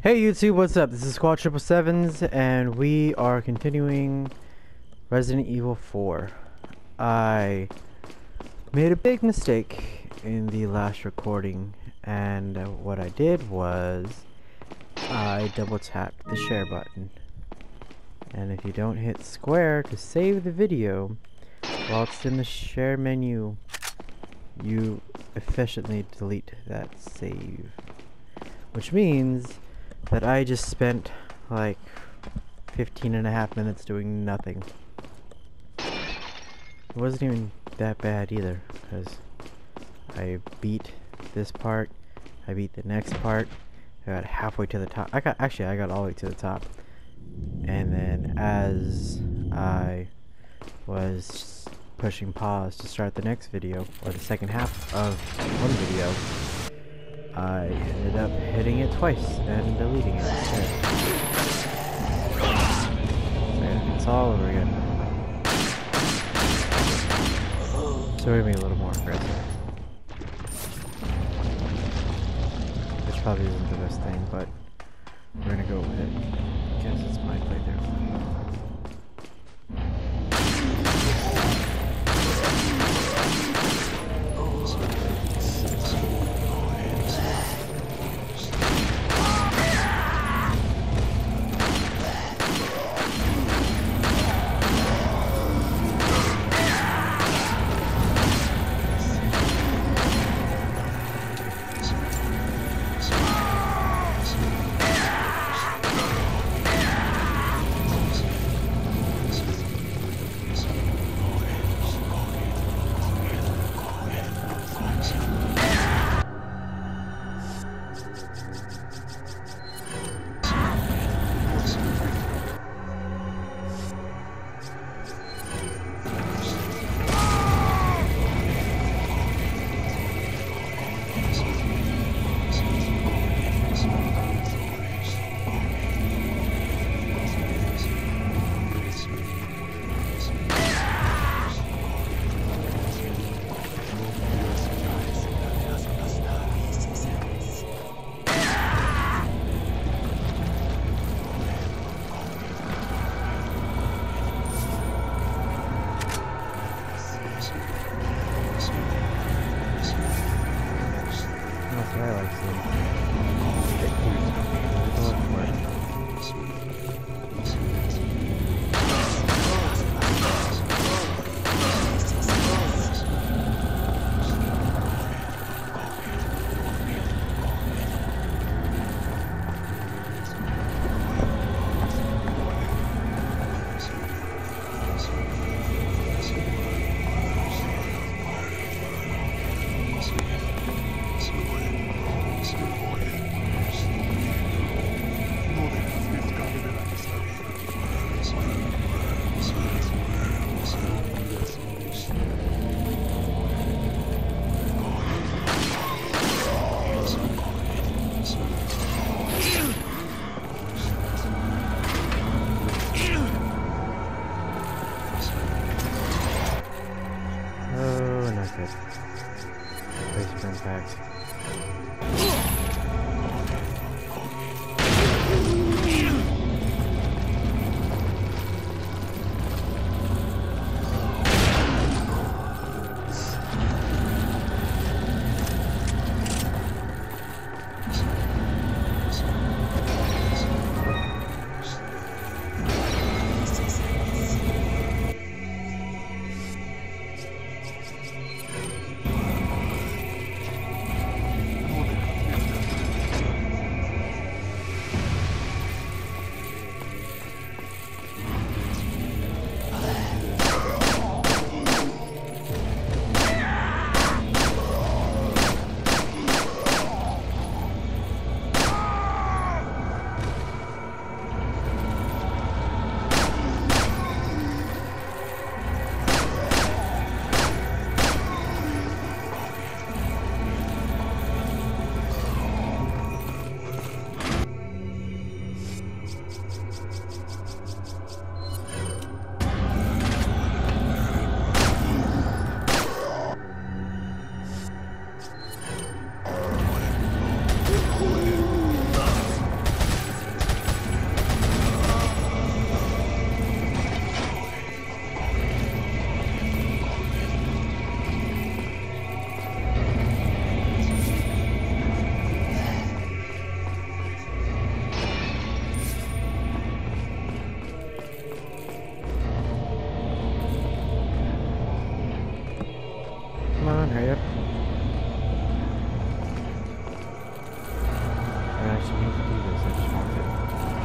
Hey YouTube, what's up? This is Squad 777s and we are continuing Resident Evil 4. I made a big mistake in the last recording, and what I did was I double tapped the share button. And if you don't hit square to save the video while it's in the share menu, you efficiently delete that save. Which means that I just spent like 15.5 minutes doing nothing. It wasn't even that bad either, because I beat this part, I beat the next part, I got halfway to the top. I got all the way to the top. And then as I was pushing pause to start the next video, or the second half of one video, I ended up hitting it twice and deleting it instead. And it's all over again. So we're gonna be a little more aggressive. Which probably isn't the best thing, but we're gonna go with it. I guess it's my playthrough. actually need to do this. I just want to.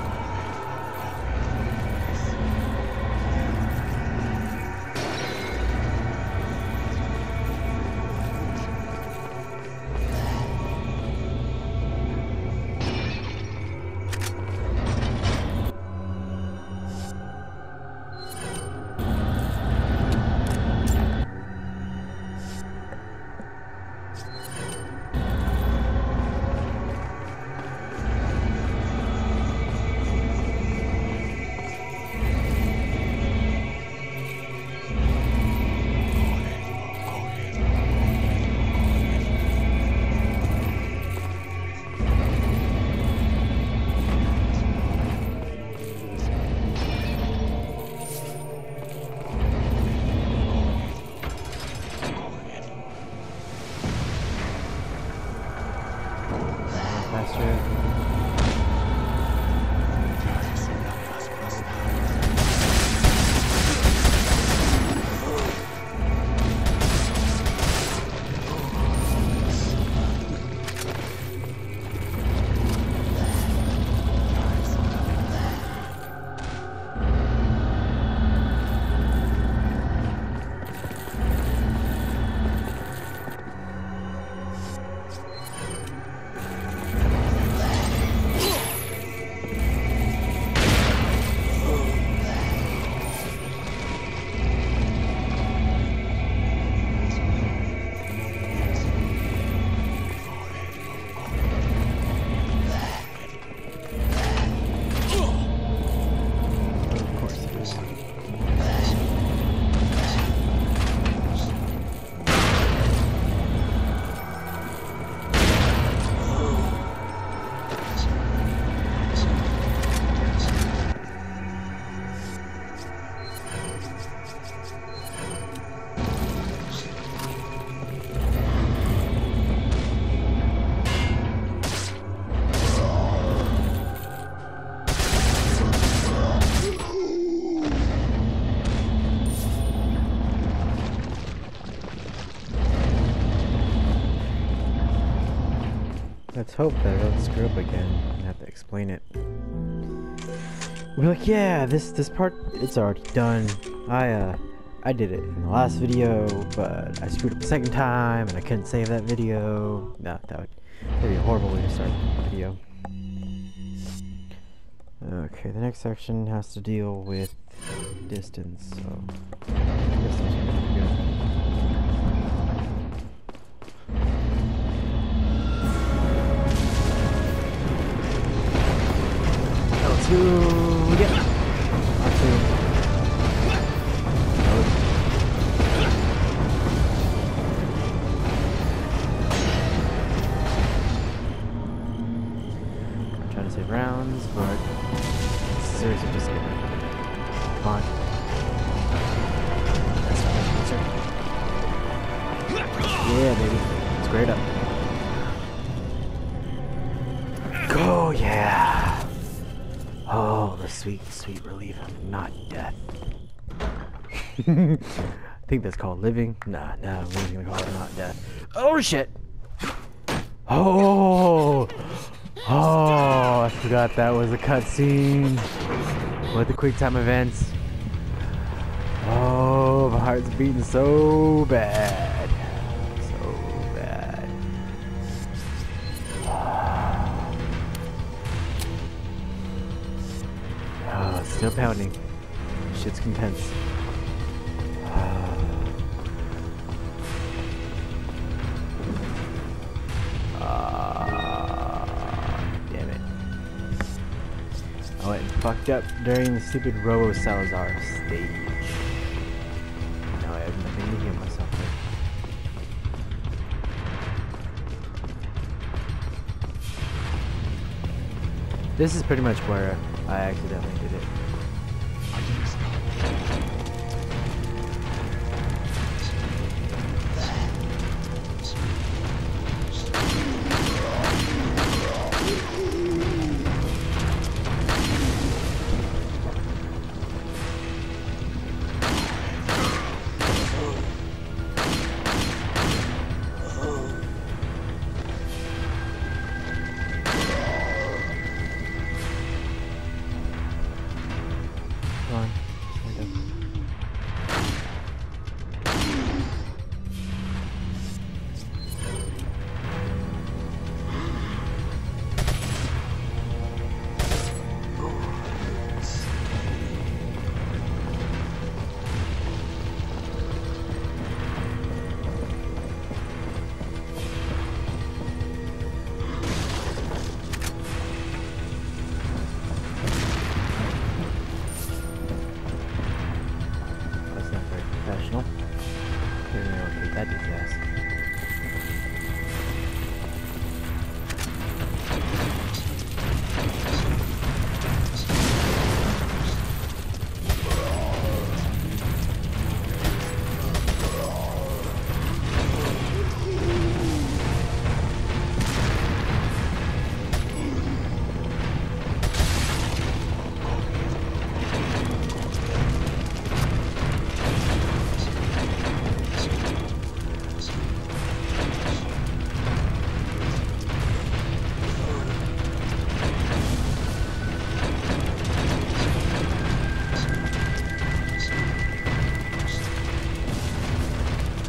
Let's hope that I don't screw up again and have to explain it. We're like, yeah, this part, it's already done. I did it in the last video, but I screwed up the second time and I couldn't save that video. No, that'd be a horrible way to start a video. Okay, the next section has to deal with distance, so distance is pretty good. L2, yeah. R2. I'm trying to save rounds, but seriously, just get it. Come on. That's not yeah, baby. It's great up. Go, yeah. Oh, the sweet, sweet relief of not death. I think that's called living. Nah, we're just gonna call it not death. Oh shit! Oh, I forgot that was a cutscene with the quick time events. Oh, my heart's beating so bad, so bad. Oh, it's still pounding. Shit's intense. Damn it. I went and fucked up during the stupid Robo Salazar stage. Now I have nothing to heal myself with. This is pretty much where I accidentally did it.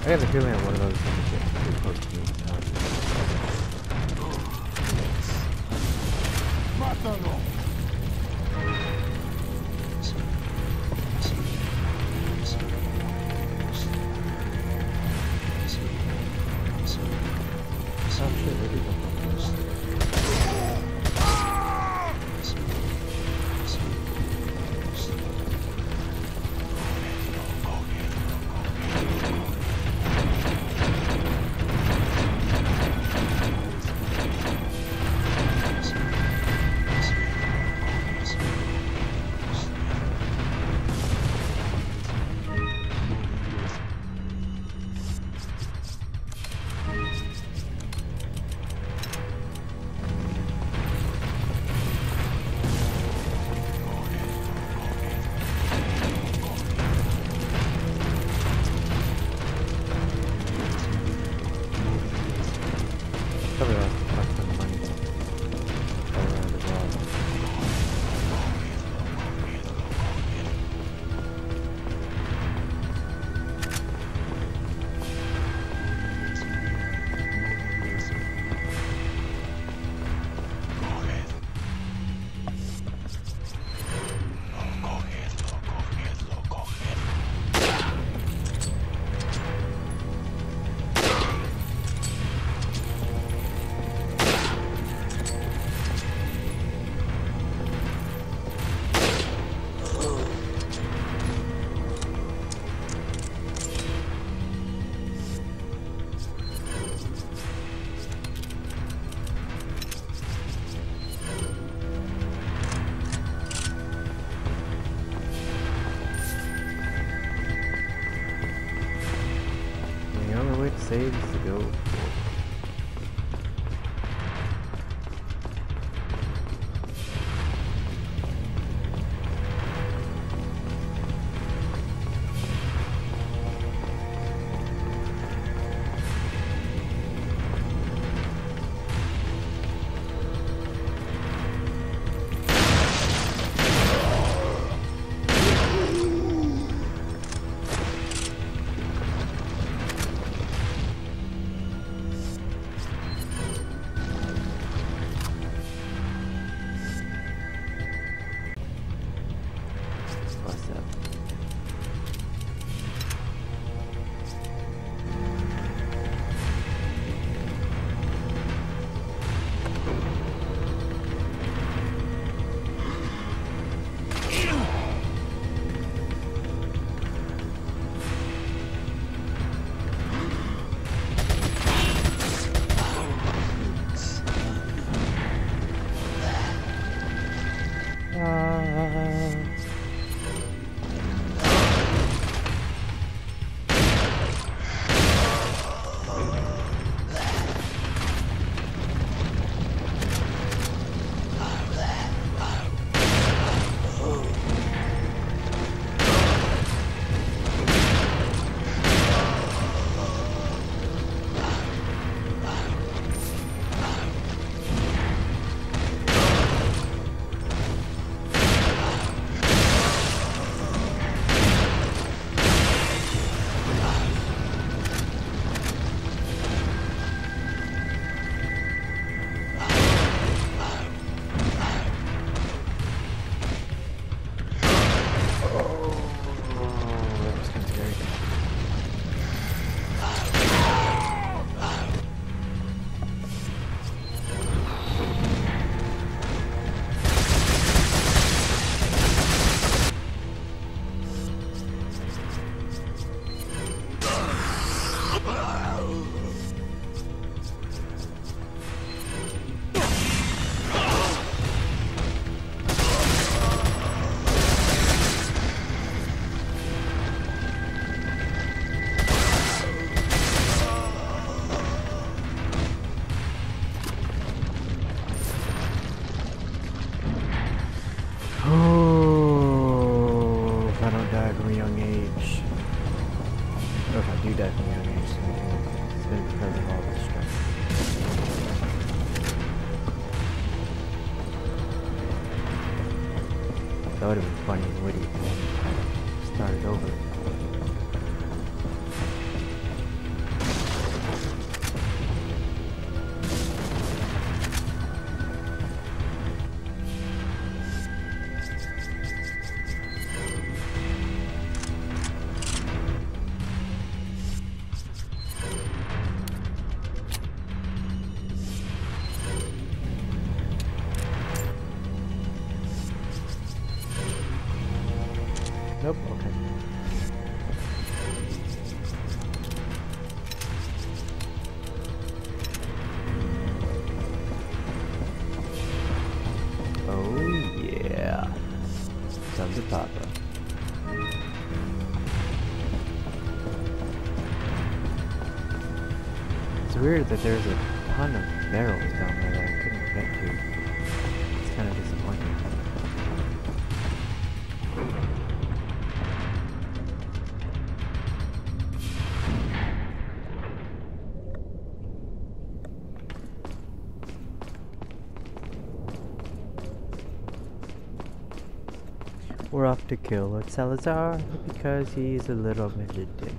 have a feeling that one of those is gonna get pretty close to me. Mátalo! Oh shit, where did he go? Probably lost a fuck ton of money all around as well. The only way to save is to go forward. What's up? Oh, if I don't die from a young age. Or if I do die from a young age, it's been because of all this stress. That would have been funny and witty if I started over. Nope, okay. Oh yeah. Sons of Papa. It's weird that there's a ton of barrels down there that I couldn't get to. It's kind of disappointing. We're off to kill Lord Salazar because he's a little bit of a dick.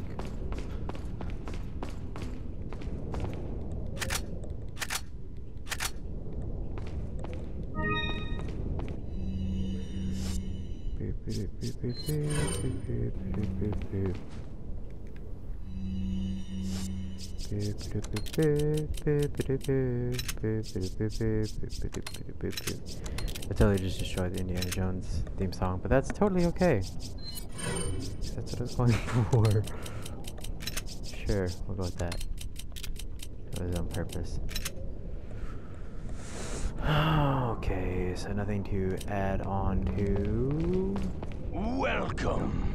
I totally just destroyed the Indiana Jones theme song, but that's totally okay. That's what I was going for. Sure, we'll go with that. That was on purpose. Okay, so nothing to add on to. Welcome.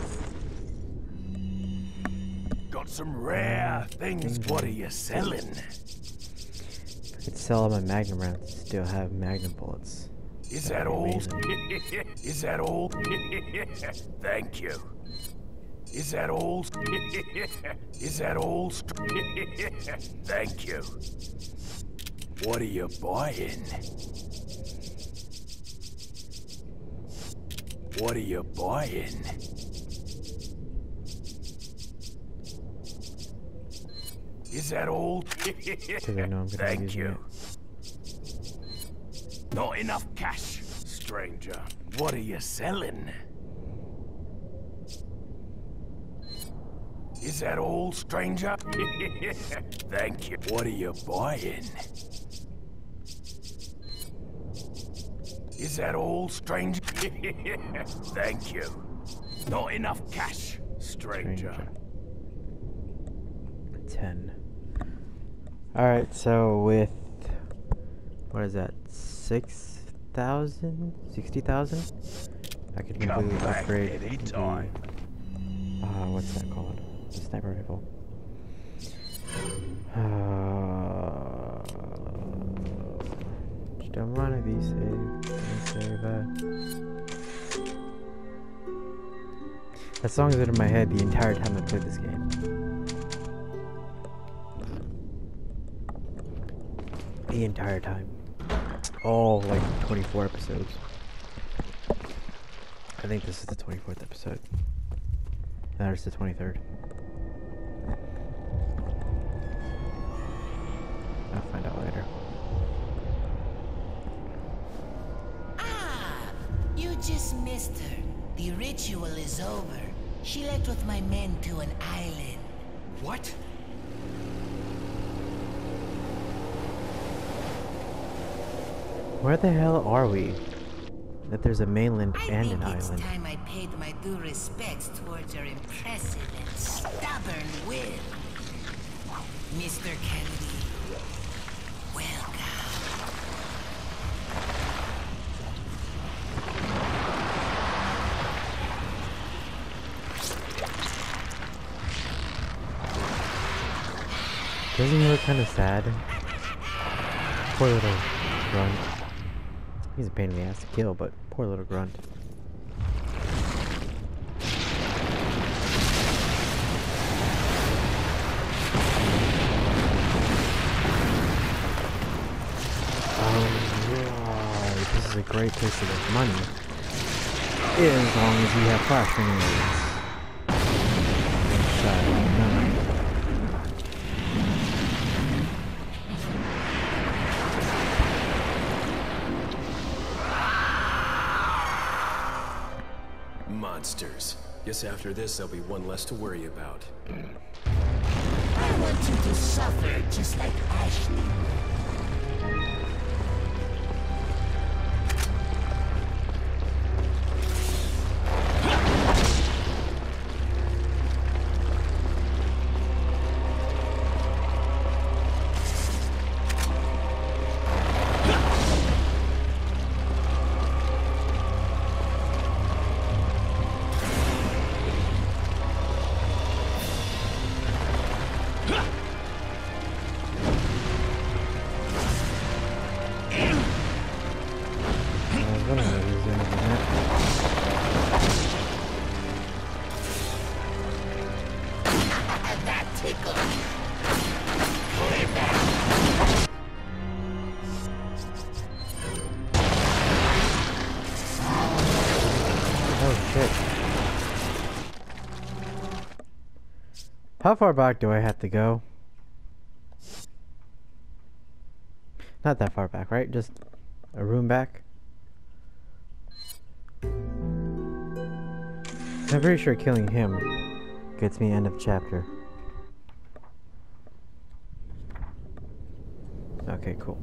Got some rare things. What are you selling? I could sell my Magnum rounds, still have Magnum bullets. Is that all? Is that all? Thank you. Is that all? Is that all? Thank you. What are you buying? What are you buying? Is that all? Thank you. Not enough cash, stranger. What are you selling? Is that all, stranger? Thank you. What are you buying? Is that all, stranger? Thank you. Not enough cash, stranger. 10. Alright, so with... what is that? 6,000? 60,000? I could completely upgrade the... what's that called? The sniper rifle. Just don't wanna be safe. That song's been in my head the entire time I played this game. The entire time. All like 24 episodes. I think this is the 24th episode. That is the 23rd. I'll find out later. Ah! You just missed her. The ritual is over. She left with my men to an island. What? Where the hell are we? That there's a mainland and an I think island. it's time I paid my due respects towards your impressive and stubborn will. Mr. Kennedy, welcome. Doesn't he look kind of sad? Poor little grunt. He's a pain in the ass to kill, but poor little grunt. Alright, this is a great place to get money. As long as you have flash grenades. Which I don't know. Monsters. Guess after this there'll be one less to worry about. I want you to suffer just like Ashley. wondering what he's gonna do next. That tickle. Oh shit. How far back do I have to go? Not that far back, right? Just a room back? I'm pretty sure killing him gets me end of chapter. Okay, cool.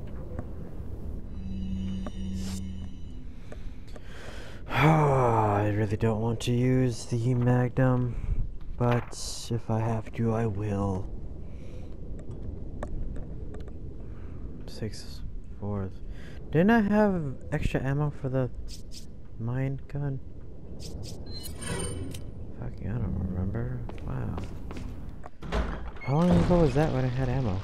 I really don't want to use the Magnum, but if I have to, I will. 6/4. Didn't I have extra ammo for the mine gun? Fucking, I don't remember. Wow. How long ago was that when I had ammo?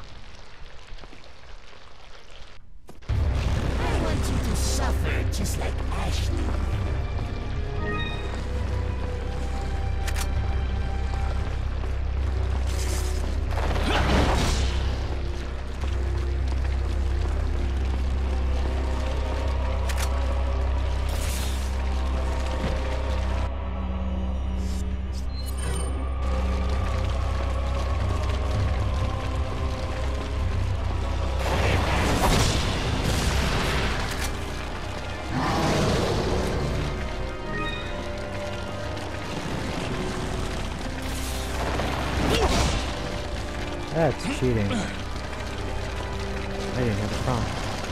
I want you to suffer just like Ashley. That's cheating. I didn't have a prompt.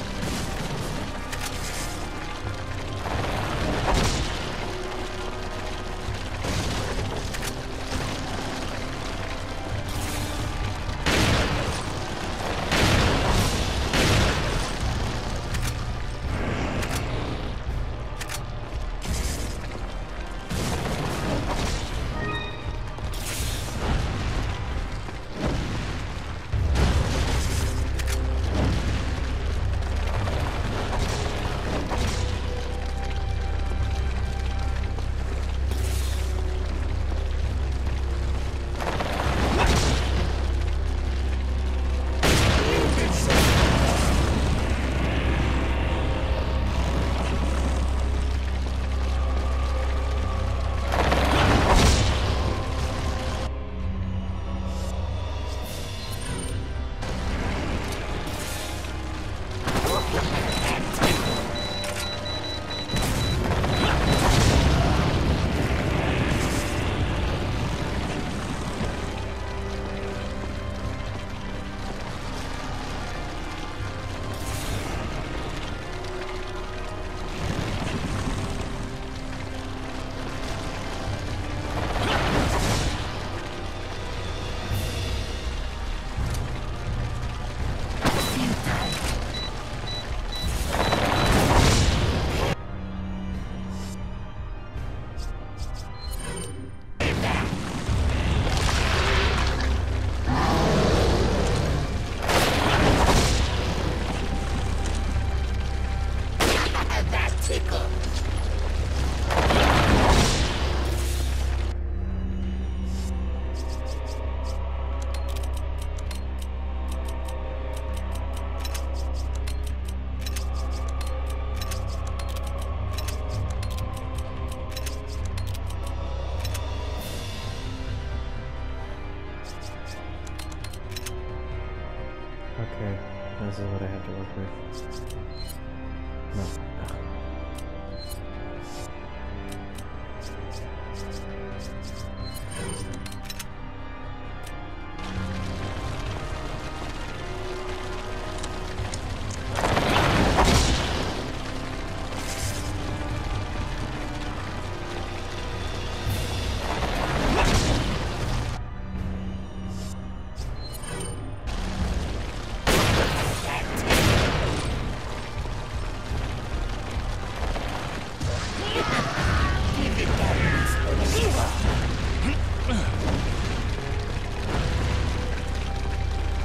Okay, this is what I have to work with. No.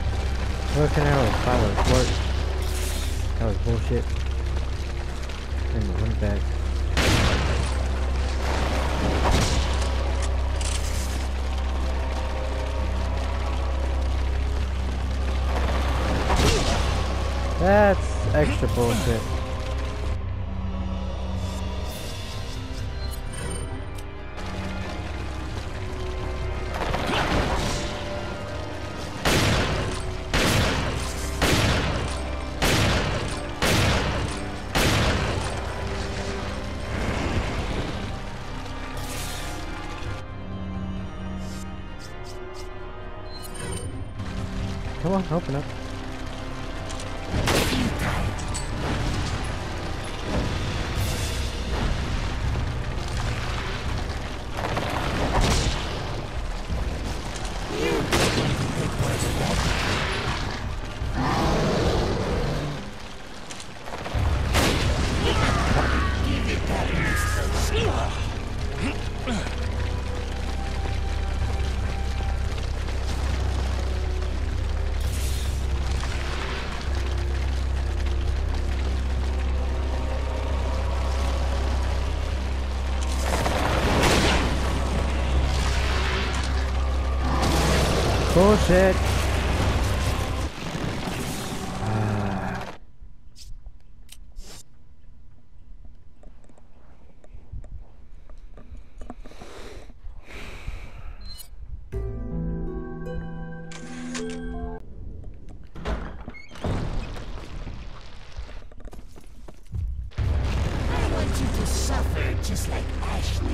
What can I have a fire report? That was bullshit. I in one bag. That's extra bullshit. Come on, open up. Bullshit. I want you to suffer just like Ashley.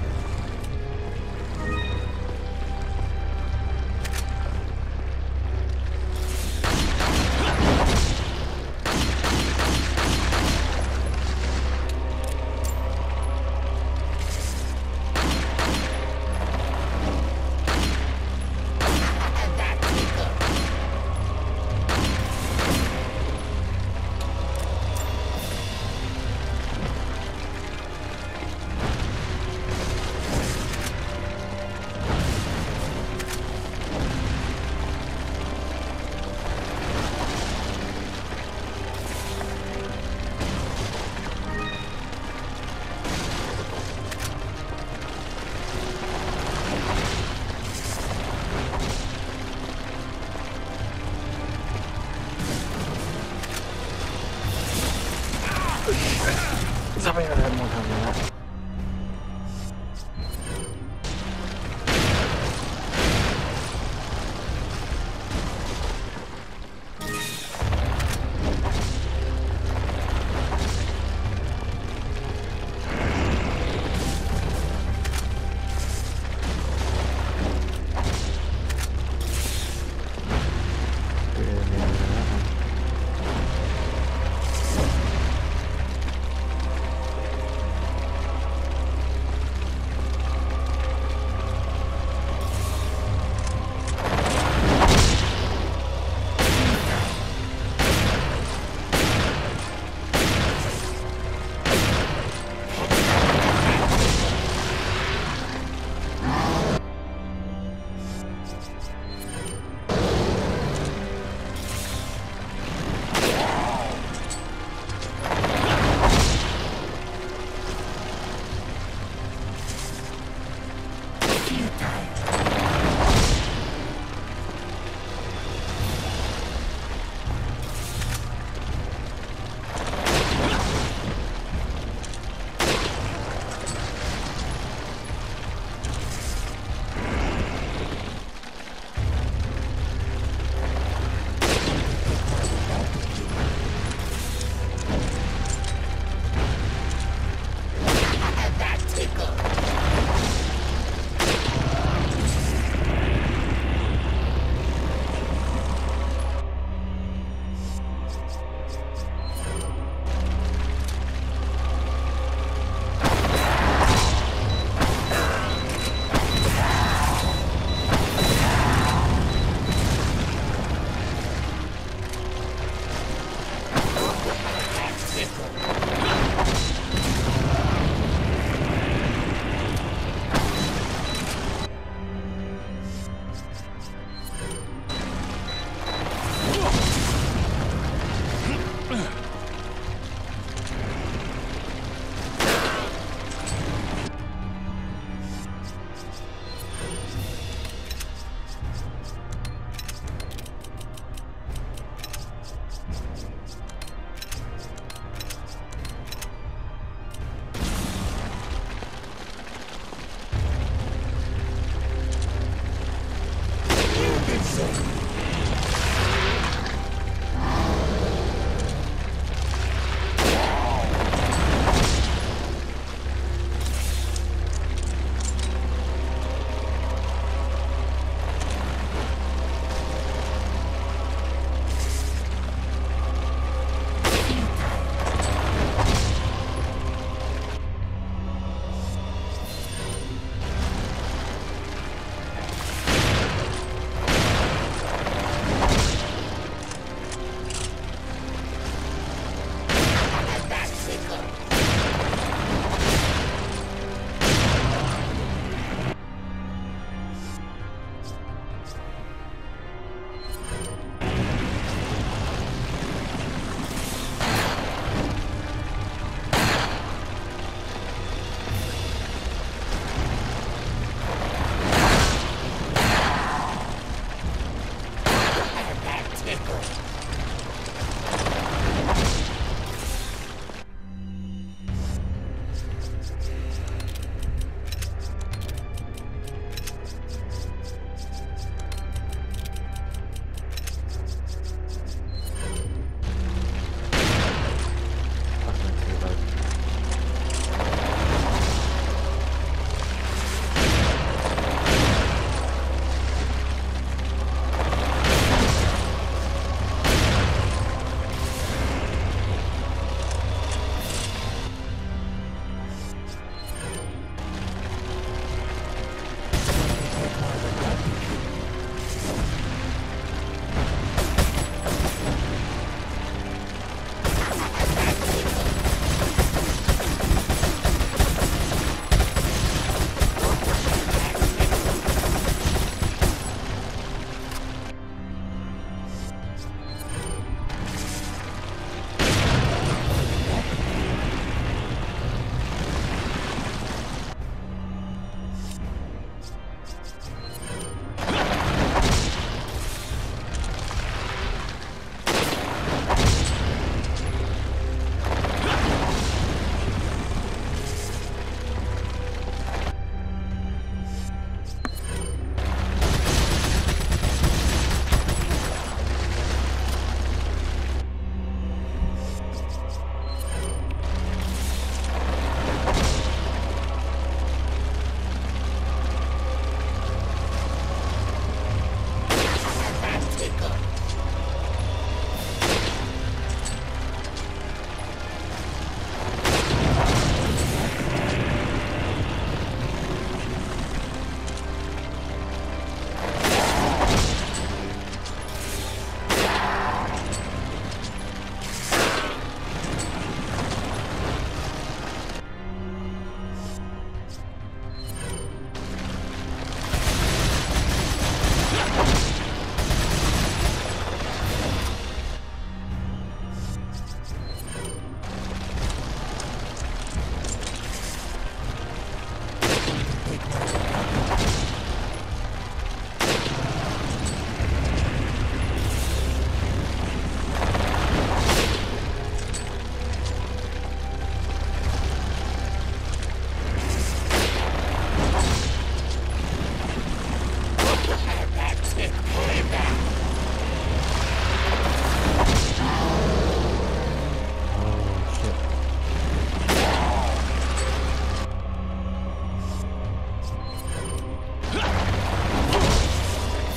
Somebody had more time than that.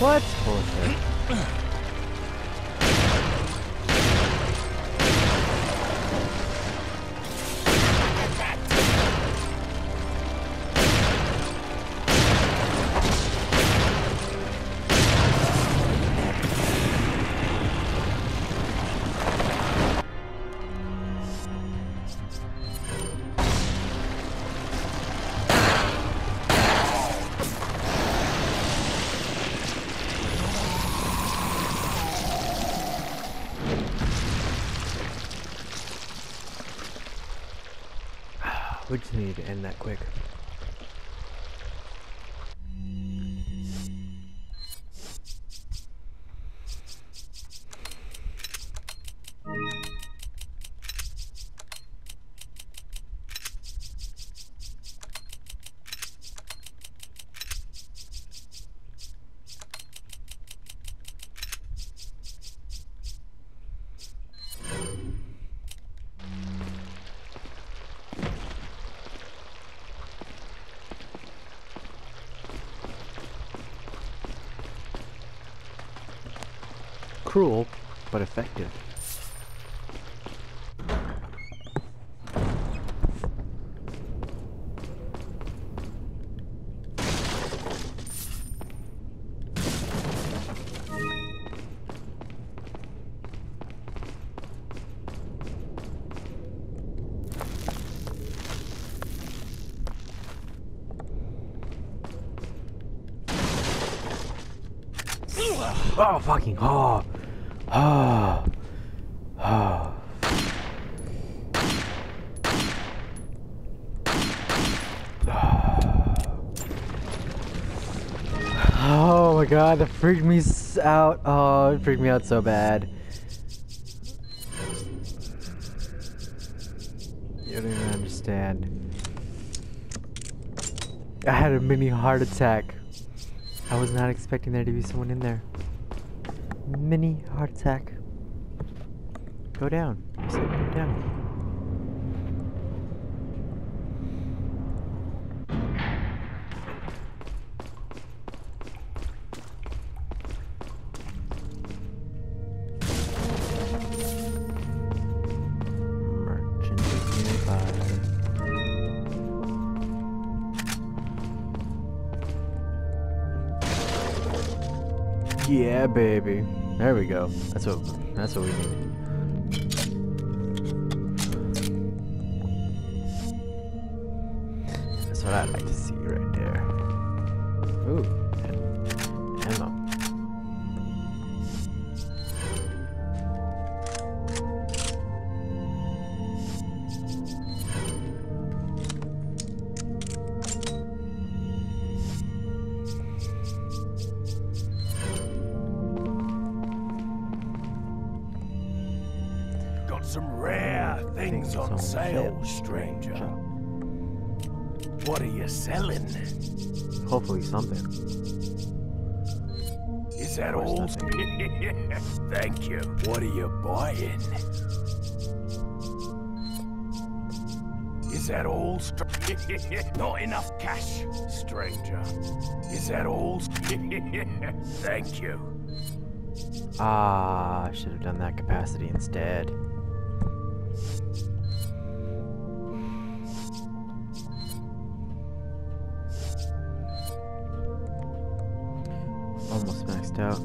What? Bullshit. We just need to end that quick. Cruel, but effective. Oh, fucking, oh. Oh. Oh. Oh my god, that freaked me out. Oh, it freaked me out so bad. You don't even understand. I had a mini heart attack. I was not expecting there to be someone in there. Mini heart attack. Go down. I said go down. Merchant is nearby. Yeah, baby. There we go. That's what we need. That's what I'd like to see right there. Ooh, and ammo. Got some rare things on sale, stranger. What are you selling? Hopefully something. Is that Or all? nothing. Thank you. What are you buying? Is that all? Not enough cash, stranger. Is that all? Thank you. Ah, I should have done that capacity instead. Almost maxed out.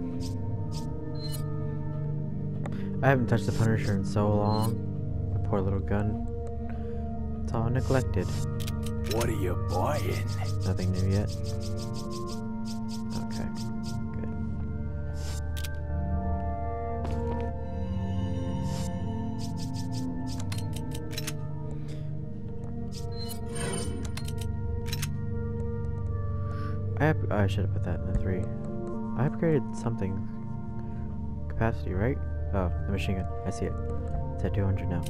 I haven't touched the Punisher in so long. The poor little gun. It's all neglected. What are you buying? Nothing new yet. Okay, good. I should have put that in the 3. I upgraded something. Capacity, right? Oh, the machine gun. I see it. It's at 200 now.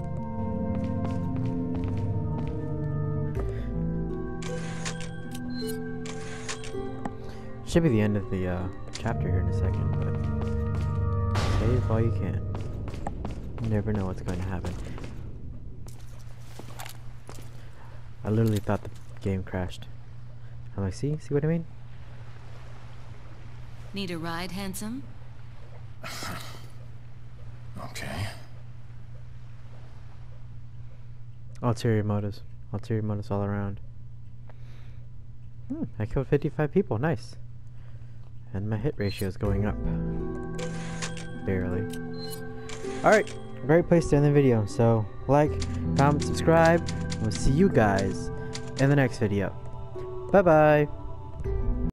Should be the end of the chapter here in a second, but save all you can. You never know what's going to happen. I literally thought the game crashed. I'm like, see what I mean? Need a ride, handsome? Okay. Ulterior motives. Ulterior motives all around. I killed 55 people. Nice. And my hit ratio is going up. Barely. Alright. Great place to end the video. So, like, comment, subscribe. And we'll see you guys in the next video. Bye-bye.